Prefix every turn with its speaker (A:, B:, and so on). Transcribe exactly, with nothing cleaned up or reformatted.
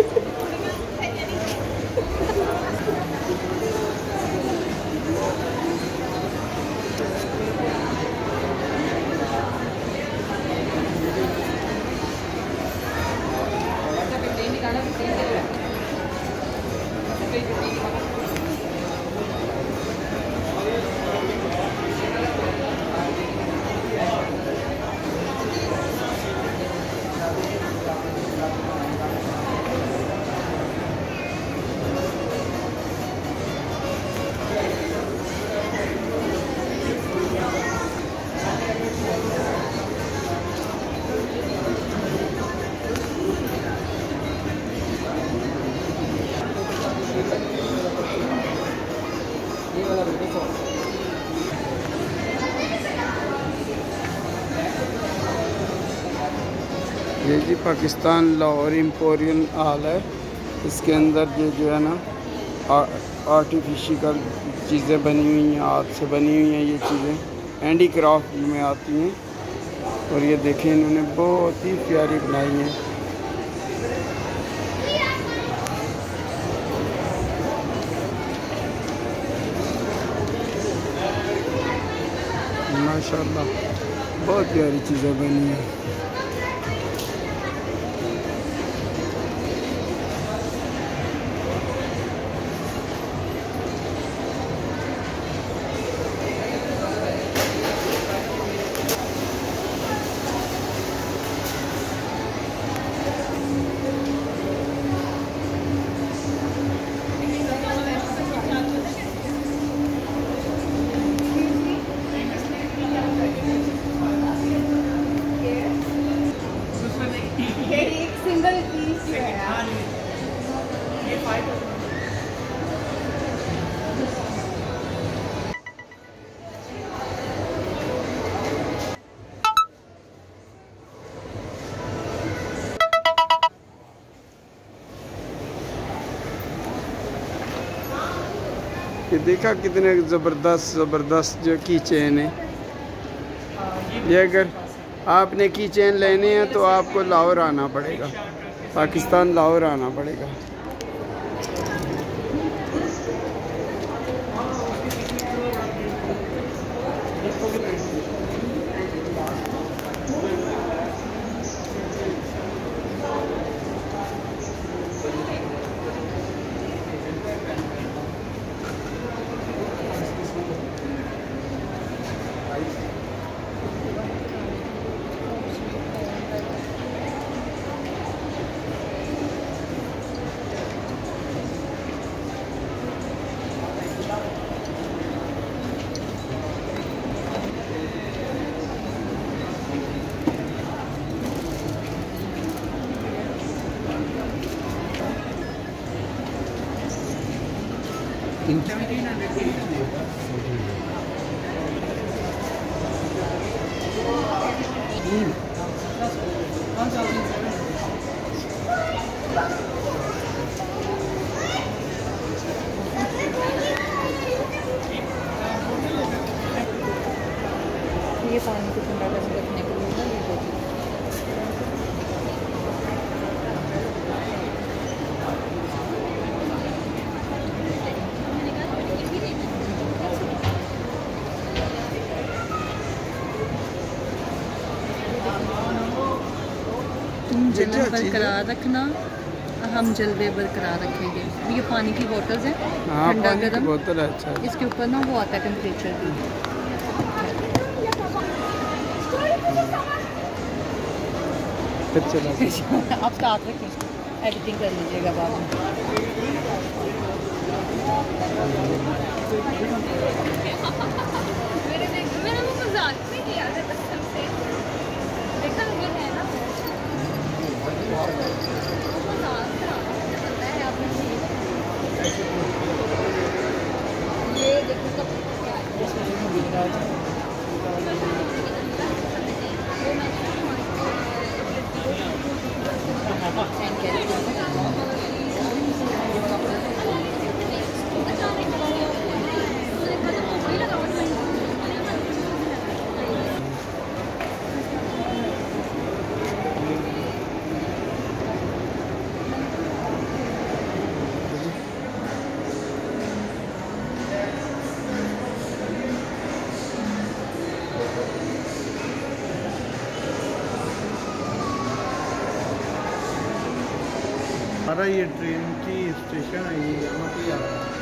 A: ये जी Pakistan Lahore emporium hall है। इसके अंदर ये जो है ना आर्टिफिशियल चीज़ें बनी हुई हैं, हाथ से बनी हुई हैं। ये चीज़ें हैंडी क्राफ्ट में आती हैं। और ये देखें इन्होंने बहुत ही प्यारी बनाई हैं। माशाल्लाह बहुत प्यारी चीज़ें बनी हैं। ये देखा कितने ज़बरदस्त ज़बरदस्त जो की चेन है। ये अगर आपने की चेन लेने हैं तो आपको लाहौर आना पड़ेगा, पाकिस्तान लाहौर आना पड़ेगा।
B: ये पानी को ठंडा करके रखने के लिए ये होती है। तुम जलन बरकरार रखना, हम जलवे बरकरार रखेंगे। ये पानी की बोतल्स हैं, ठंडा गर्म
A: बोतल है। अच्छा,
B: इसके ऊपर ना वो आता है टेम्परेचर भी। आप साथ रखें, एडिटिंग कर लीजिएगा बाद में। मैंने वो मजाक में किया था कसम से। देखा ये है ना, ये देखो सब क्या है।
C: हमारा ये ट्रेन की स्टेशन है, ये यहाँ पे आ रहा है।